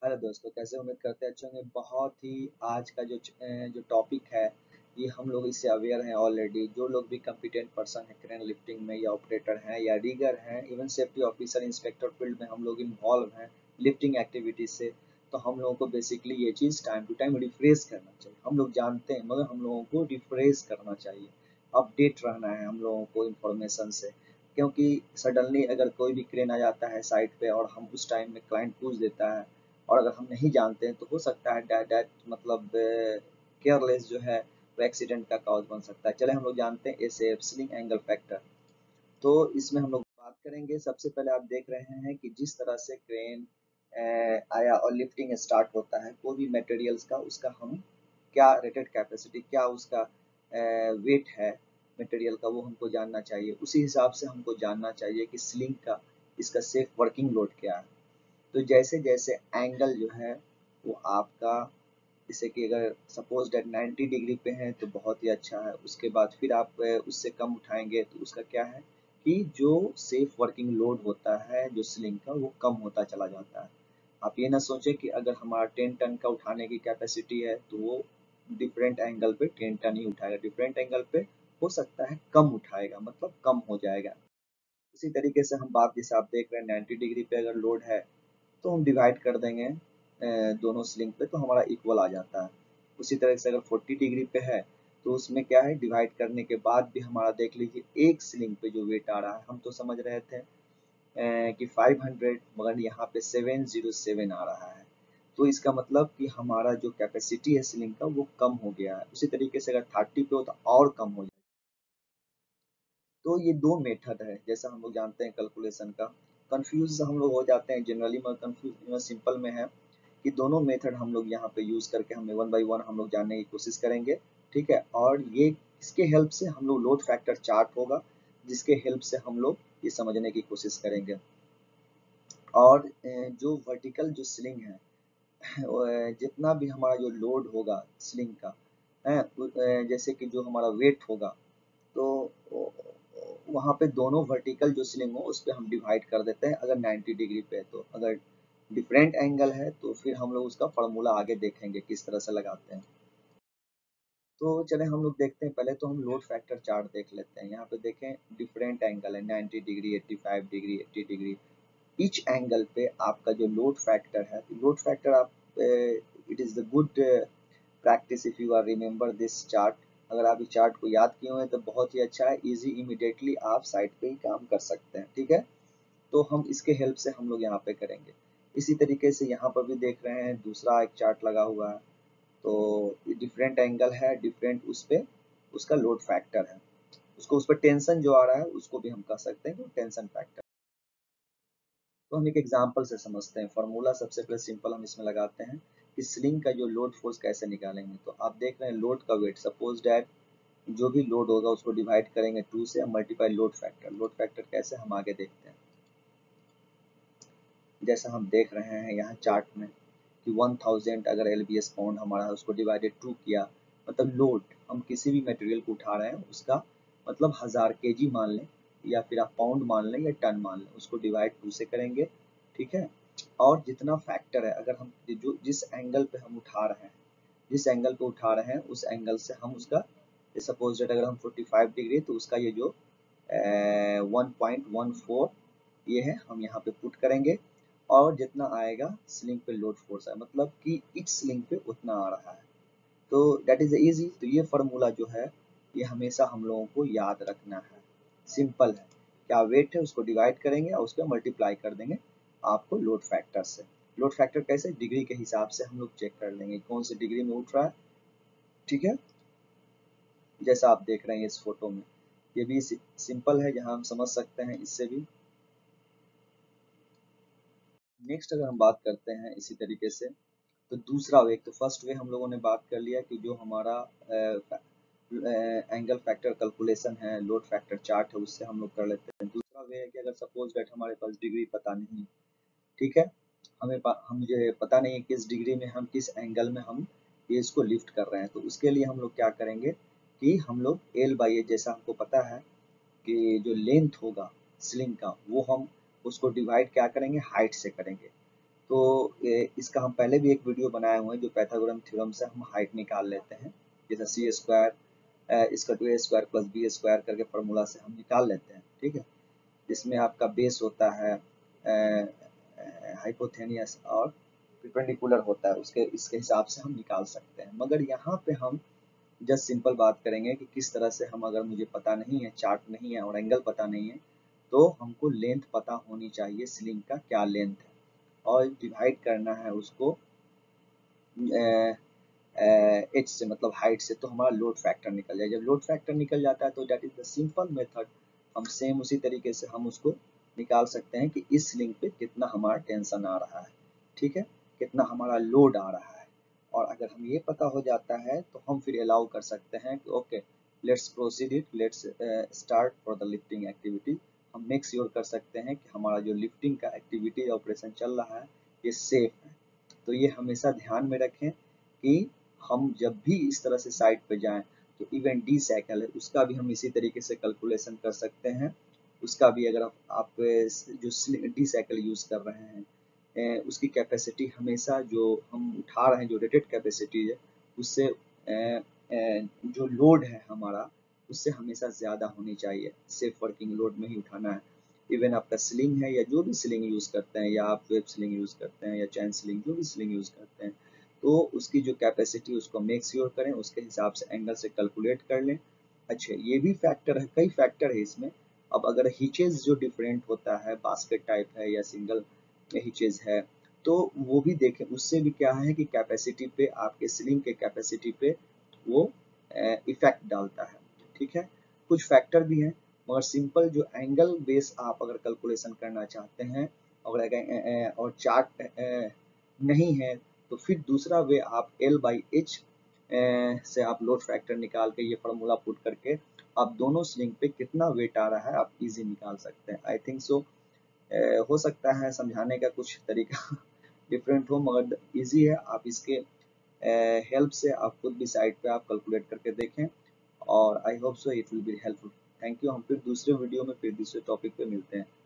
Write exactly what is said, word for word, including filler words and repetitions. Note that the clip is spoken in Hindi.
हेलो दोस्तों, कैसे उम्मीद करते हैं अच्छे होंगे। बहुत ही आज का जो च- अ, जो टॉपिक है, ये हम लोग इससे अवेयर हैं ऑलरेडी। जो लोग भी कॉम्पिटेंट पर्सन है क्रेन लिफ्टिंग में, या ऑपरेटर हैं या रिगर हैं, even safety officer inspector field में हम लोग इन्वॉल्व हैं लिफ्टिंग एक्टिविटीज से। तो हम लोगों को बेसिकली ये चीज़ टाइम टू टाइम रिफ्रेश करना चाहिए। हम लोग जानते हैं मगर हम लोगों को रिफ्रेश करना चाहिए, अपडेट रहना है हम लोगों को इन्फॉर्मेशन से। क्योंकि सडनली अगर कोई भी क्रेन आ जाता है साइट पे और हम उस टाइम में क्लाइंट पूछ देता है, और अगर हम नहीं जानते हैं, तो हो सकता है डैट डैट मतलब केयरलेस जो है वो एक्सीडेंट का कॉज बन सकता है। चले हम लोग जानते हैं S F sling angle factor. तो इसमें हम लोग बात करेंगे। सबसे पहले आप देख रहे हैं कि जिस तरह से क्रेन आया और लिफ्टिंग स्टार्ट होता है, कोई भी मटेरियल्स का उसका हम क्या रेटेड कैपेसिटी, क्या उसका वेट है मटेरियल का, वो हमको जानना चाहिए। उसी हिसाब से हमको जानना चाहिए कि स्लिंग का इसका सेफ वर्किंग लोड क्या है। तो जैसे जैसे एंगल जो है वो आपका, जैसे कि अगर सपोज डेट नाइन्टी डिग्री पे है तो बहुत ही अच्छा है। उसके बाद फिर आप अ, उससे कम उठाएंगे तो उसका क्या है कि जो सेफ वर्किंग लोड होता है जो स्लिंग का, वो कम होता चला जाता है। आप ये ना सोचें कि अगर हमारा टेन टन का उठाने की कैपेसिटी है तो वो डिफरेंट एंगल पे टेन टन ही उठाएगा, डिफरेंट एंगल पे हो सकता है कम उठाएगा, मतलब कम हो जाएगा। इसी तरीके से हम बात, जैसे आप देख रहे हैं नाइन्टी डिग्री पे अगर लोड है तो हम डिवाइड कर देंगे अ, दोनों स्लिंग पे, तो हमारा इक्वल आ जाता है। उसी तरह से अगर फोर्टी डिग्री पे है तो उसमें क्या है, डिवाइड करने के बाद भी हमारा देख लीजिए एक स्लिंग पे जो वेट आ रहा है, हम तो समझ रहे थे अ, कि फाइव हंड्रेड, मगर यहाँ पे सेवन ज़ीरो सेवन आ रहा है। तो इसका मतलब कि हमारा जो कैपेसिटी है स्लिंग का वो कम हो गया है। उसी तरीके से अगर थर्टी पे हो तो और कम हो जाए। तो ये दो मेथड है, जैसा हम लोग जानते हैं कैलकुलेशन का। कंफ्यूज हम लोग हो जाते हैं जनरली, मगर कंफ्यूज सिंपल में है कि दोनों मेथड हम लोग यहाँ पे यूज करके हमें वन बाई वन हम लोग जानने की कोशिश करेंगे। ठीक है, और ये इसके हेल्प से हम लोग लोड फैक्टर चार्ट होगा, जिसके हेल्प से हम लोग ये समझने की कोशिश करेंगे। और अ, जो वर्टिकल जो स्लिंग है, अ, जितना भी हमारा जो लोड होगा स्लिंग का है, अ, जैसे कि जो हमारा वेट होगा, तो वहाँ पे दोनों वर्टिकल जो स्लिंग हो उस पर हम डिवाइड कर देते हैं अगर नाइन्टी डिग्री पे है। तो अगर डिफरेंट एंगल है तो फिर हम लोग उसका फॉर्मूला आगे देखेंगे किस तरह से लगाते हैं। तो चले हम लोग देखते हैं। पहले तो हम लोड फैक्टर चार्ट देख लेते हैं। यहाँ पे देखें डिफरेंट एंगल है, ninety degree, eighty five degree, eighty degree. Each angle पे आपका जो लोड फैक्टर है, तो लोड फैक्टर आप, it is the good practice if you are remember this chart. अगर आप इस चार्ट को याद किए हुए हैं तो बहुत ही अच्छा है, इजी, इमीडिएटली आप साइट पे ही काम कर सकते हैं। ठीक है, तो हम इसके हेल्प से हम लोग यहाँ पे करेंगे। इसी तरीके से यहाँ पर भी देख रहे हैं दूसरा एक चार्ट लगा हुआ है। तो डिफरेंट एंगल है, डिफरेंट उस पे उसका लोड फैक्टर है, उसको उस पर टेंशन जो आ रहा है उसको भी हम कह सकते हैं कि टेंशन फैक्टर। तो हम एक एग्जांपल से समझते हैं। फार्मूला सबसे पहले सिंपल हम इसमें लगाते हैं कि स्लिंग का जो लोड फोर्स कैसे निकालेंगे। तो आप देख रहे हैं लोड का वेट, सपोज डैट जो भी लोड होगा उसको डिवाइड करेंगे टू से, multiply load factor. Load factor कैसे, हम आगे देखते हैं। जैसा हम देख रहे हैं यहाँ चार्ट में कि वन थाउजेंड अगर एल बी एस पाउंड हमारा है, उसको डिवाइडेड टू किया, मतलब लोड हम किसी भी मटेरियल को उठा रहे हैं उसका, मतलब हज़ार के जी मान लें, या फिर आप पाउंड मान लें या टन मान लें, उसको डिवाइड टू से करेंगे। ठीक है, और जितना फैक्टर है, अगर हम जो जिस एंगल पे हम उठा रहे हैं, जिस एंगल पे उठा रहे हैं उस एंगल से हम उसका, सपोज डेट अगर हम फोर्टी फाइव डिग्री तो उसका ये जो वन पॉइंट वन फोर ये है, हम यहाँ पे पुट करेंगे। और जितना आएगा स्लिंग पे लोड फोर्स है, मतलब कि इच स्लिंग पे उतना आ रहा है। तो दैट इज इजी। तो ये फार्मूला जो है ये हमेशा हम लोगों को याद रखना है। सिंपल है, क्या वेट है उसको डिवाइड करेंगे और उसका मल्टीप्लाई कर देंगे आपको लोड फैक्टर से। लोड फैक्टर कैसे, डिग्री के हिसाब से हम लोग चेक कर लेंगे कौन सी डिग्री में उठ रहा है। ठीक है, जैसा आप देख रहे हैं इस फोटो में, ये भी सिंपल है, जहां हम समझ सकते हैं इससे भी। नेक्स्ट अगर हम बात करते हैं इसी तरीके से, तो दूसरा वे, तो फर्स्ट वे हम लोगों ने बात कर लिया कि जो हमारा एंगल फैक्टर कैलकुलेशन है, लोड फैक्टर चार्ट है, उससे हम लोग कर लेते हैं। दूसरा वे है कि अगर सपोज दैट हमारे पास डिग्री पता नहीं, ठीक है, हमें हम मुझे पता नहीं है किस डिग्री में हम किस एंगल में हम ये इसको लिफ्ट कर रहे हैं, तो उसके लिए हम लोग क्या करेंगे कि हम लोग एल बाई ए, जैसा हमको पता है कि जो लेंथ होगा स्लिंग का, वो हम उसको डिवाइड क्या करेंगे, हाइट से करेंगे। तो ए, इसका हम पहले भी एक वीडियो बनाए हुए हैं जो पाइथागोरम थ्योरम से हम हाइट निकाल लेते हैं, जैसे सी स्क्वायर इसका two A square plus B square करके फॉर्मूला से हम निकाल लेते हैं, ठीक है। इसमें आपका बेस होता है हाइपोथेनियस और परपेंडिकुलर होता है, उसके इसके हिसाब से हम निकाल सकते हैं। मगर यहाँ पे हम जस्ट सिंपल बात करेंगे कि किस तरह से हम, अगर मुझे पता नहीं है, चार्ट नहीं है और एंगल पता नहीं है, तो हमको लेंथ पता होनी चाहिए, सीलिंग का क्या लेंथ है, और डिवाइड करना है उसको एच से, मतलब हाइट से, तो हमारा लोड फैक्टर निकल जाए। जब लोड फैक्टर निकल जाता है तो that is the simple method. हम सेम उसी तरीके से हम उसको निकाल सकते हैं कि इस लिंक पे कितना हमारा टेंशन आ रहा है, ठीक है, कितना हमारा लोड आ रहा है। और अगर हम ये पता हो जाता है तो हम फिर अलाउ कर सकते हैं कि okay let's proceed it, let's start for the lifting activity. हम मेक श्योर कर सकते हैं कि हमारा जो लिफ्टिंग का एक्टिविटी ऑपरेशन चल रहा है ये सेफ है। तो ये हमेशा ध्यान में रखें कि हम जब भी इस तरह से साइट पे जाएं तो इवन डी साइकिल है उसका भी हम इसी तरीके से कैलकुलेशन कर सकते हैं। उसका भी अगर आप, आप जो डी साइकिल यूज कर रहे हैं उसकी कैपेसिटी हमेशा जो हम उठा रहे हैं, जो रेटेड कैपेसिटी है, उससे जो लोड है हमारा उससे हमेशा ज़्यादा होनी चाहिए। सेफ वर्किंग लोड में ही उठाना है। इवन आपका स्लिंग है या जो भी स्लिंग यूज़ करते हैं, या आप वेब स्लिंग यूज़ करते हैं या चैन स्लिंग, जो भी स्लिंग यूज़ करते हैं, तो उसकी जो कैपेसिटी उसको मेक श्योर करें, उसके हिसाब से एंगल से कैलकुलेट कर लें। अच्छा, ये भी फैक्टर है, कई फैक्टर है इसमें। अब अगर हिचेज जो डिफरेंट होता है, बास्केट टाइप है या सिंगल हिचेज है, तो वो भी देखें। उससे भी क्या है कि कैपेसिटी पे, आपके स्लिंग के कैपेसिटी पे वो इफेक्ट डालता है, ठीक है। कुछ फैक्टर भी हैं, मगर सिंपल जो एंगल बेस आप अगर कैलकुलेशन करना चाहते हैं और और चार्ट नहीं है, तो फिर दूसरा वे आप एल बाई एच से आप लोड फैक्टर निकाल के, ये फार्मूला पुट करके आप दोनों स्लिंग पे कितना वेट आ रहा है आप इजी निकाल सकते हैं। आई थिंक सो हो सकता है समझाने का कुछ तरीका डिफरेंट हो, मगर इजी है। आप इसके हेल्प से आप खुद भी साइट पे आप कैलकुलेट करके देखें, और I hope so it will be helpful. Thank you. हम फिर दूसरे वीडियो में फिर दूसरे टॉपिक पे मिलते हैं।